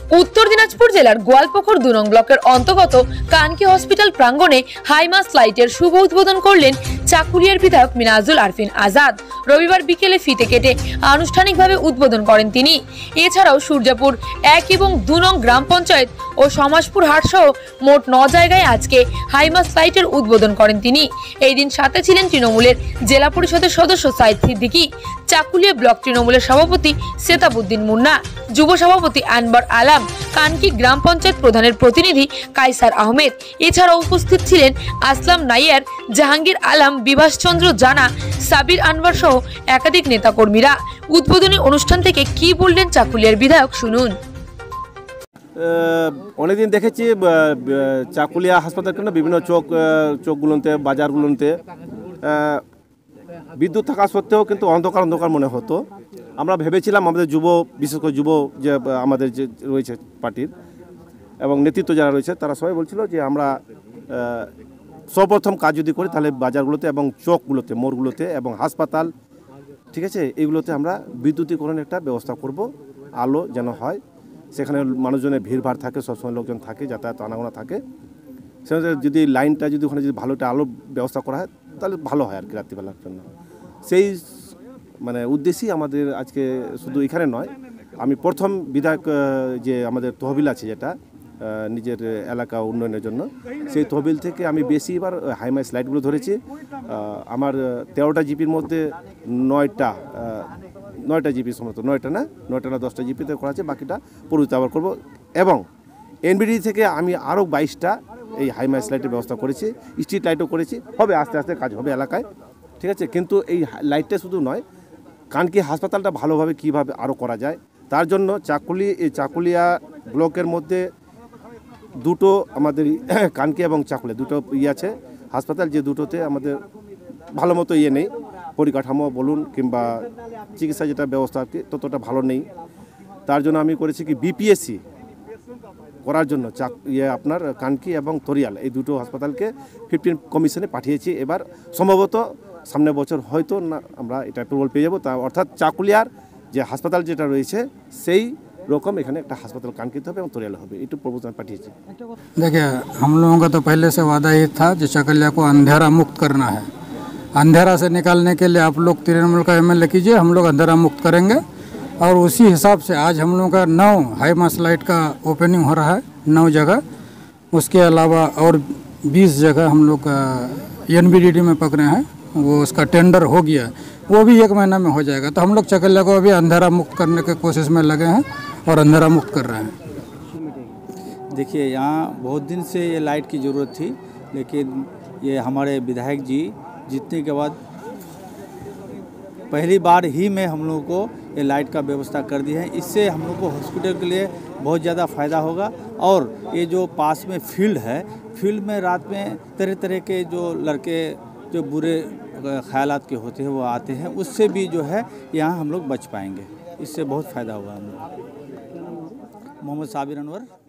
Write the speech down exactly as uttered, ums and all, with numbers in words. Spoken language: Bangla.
উত্তর দিনাজপুর জেলার গোয়ালপুকুর দু নং ব্লকের অন্তর্গত কানকি হসপিটাল প্রাঙ্গণে হাইমাস লাইটের শুভ উদ্বোধন করলেন চাকুলিয়ার বিধায়ক মিনাজুল আরফিন আজাদ। রবিবার বিকেলে ফিতে কেটে আনুষ্ঠানিকভাবে উদ্বোধন করেন তিনি। এছাড়াও সূর্যাপুর এক এবং দু নং গ্রাম পঞ্চায়েত ও সমাজপুর হাট সহ মোট ন জায়গায় আজকে হাইমাস লাইটের উদ্বোধন করেন তিনি। এই দিন সাথে ছিলেন তৃণমূলের জেলা পরিষদের সদস্য সাইদ সিদ্দিকী, চাকুলিয়া ব্লক তৃণমূলের সভাপতি সেতাবুদ্দিন মুন্না, যুব সভাপতি আনবার আলাম, কানকি গ্রাম পঞ্চায়েত প্রধানের প্রতিনিধি কাইসার আহমেদ। এছাড়াও উপস্থিত ছিলেন আসলাম নাইয়ার, জাহাঙ্গীর আলম, বিভাস চন্দ্র জানা, সাবির আনবার সহ একাধিক নেতাকর্মীরা। উদ্বোধনী অনুষ্ঠান থেকে কি বললেন চাকুলিয়ার বিধায়ক, শুনুন। অনেকদিন দেখেছি চাকুলিয়া হাসপাতাল কেন বিভিন্ন চোখ চোখগুলোতে বাজারগুলোতে বিদ্যুৎ থাকা সত্ত্বেও কিন্তু অন্ধকার অন্ধকার মনে হতো। আমরা ভেবেছিলাম আমাদের যুব, বিশেষ করে যুব যে আমাদের যে রয়েছে পার্টির এবং নেতৃত্ব যারা রয়েছে তারা সবাই বলছিল যে আমরা সর্বপ্রথম কাজ যদি করি তাহলে বাজারগুলোতে এবং চোখগুলোতে, মোড়গুলোতে এবং হাসপাতাল, ঠিক আছে, এইগুলোতে আমরা বিদ্যুতীকরণের একটা ব্যবস্থা করব। আলো যেন হয়, সেখানে মানুষজনের ভিড়ভাড় থাকে, সবসময় লোকজন থাকে, যাতায়াত আনাগোনা থাকে। সেখানে যদি লাইনটা যদি ওখানে যদি ভালো একটা আলো ব্যবস্থা করা হয় তাহলে ভালো হয় আর কি রাত্রিবেলার জন্য। সেই মানে উদ্দেশ্যেই আমাদের আজকে শুধু এখানে নয়, আমি প্রথম বিধায়ক যে আমাদের তহবিল আছে যেটা নিজের এলাকা উন্নয়নের জন্য, সেই তহবিল থেকে আমি বেশি এবার হাইমাস লাইটগুলো ধরেছি। আমার তেরোটা জিপির মধ্যে নয়টা নয়টা জিপি সমস্ত নয়টা না নয়টা না দশটা জিপিতে করা আছে, বাকিটা পরিবর্তিত আবার করবো। এবং এনবিডি থেকে আমি আরও বাইশটা এই হাইমাস লাইটের ব্যবস্থা করেছি, স্ট্রিট লাইটও করেছি। হবে আস্তে আস্তে কাজ হবে এলাকায়, ঠিক আছে। কিন্তু এই লাইটটা শুধু নয়, কানকি হাসপাতালটা ভালোভাবে কীভাবে আরও করা যায় তার জন্য চাকুলি এই চাকুলিয়া ব্লকের মধ্যে দুটো আমাদের কানকি এবং চাকুলিয়া দুটো ইয়ে আছে হাসপাতাল, যে দুটোতে আমাদের ভালো মতো ইয়ে নেই, পরিকাঠামো বলুন কিংবা চিকিৎসা যেটা ব্যবস্থা আর কি ততটা ভালো নেই। তার জন্য আমি করেছি কি বিপিএসসি করার জন্য চাক ইয়ে আপনার কানকি এবং তরিয়াল এই দুটো হাসপাতালকে ফিফটিন কমিশনে পাঠিয়েছি। এবার সম্ভবত সামনের বছর হয়তো না আমরা এটা অ্যাপ্রুভাল পেয়ে যাবো। তা অর্থাৎ চাকুলিয়ার যে হাসপাতাল যেটা রয়েছে সেই রকম এখানে একটা হাসপাতাল কানকিতে হবে এবং तोरियाल হবে, একটু প্রপোজাল পাঠিয়েছি। देखिए, हम लोगों का तो पहले से वादा ही था जो चाकुलिया को अंधेरा मुक्त करना है। अंधेरा से निकालने के लिए आप लोग तृणमूल का एमएलए कीजिए, हम लोग अंधेरा मुक्त करेंगे। और उसी हिसाब से आज हम लोगों का नौ हाईमास लाइट का ओपनिंग हो रहा है, नौ जगह। उसके अलावा और बीस जगह हम लोग एनबीडीडी में पकड़े हैं, वो उसका टेंडर हो गया, वो भी एक महीना में हो जाएगा। तो हम लोग चाकुलिया को अभी अंधेरा मुक्त करने के कोशिश में लगे हैं और अंधेरा मुक्त कर रहे हैं। देखिए, यहाँ बहुत दिन से ये लाइट की ज़रूरत थी, लेकिन ये हमारे विधायक जी जीतने के बाद पहली बार ही में हम लोगों को ये लाइट का व्यवस्था कर दी है। इससे हम लोग को हॉस्पिटल के लिए बहुत ज़्यादा फ़ायदा होगा। और ये जो पास में फील्ड है, फील्ड में रात में तरह तरह के जो लड़के जो बुरे ख्यालात के होते हैं वो आते हैं, उससे भी जो है यहाँ हम लोग बच पाएंगे। इससे बहुत फ़ायदा हुआ हम लोग। मोहम्मद साबिर अनवर।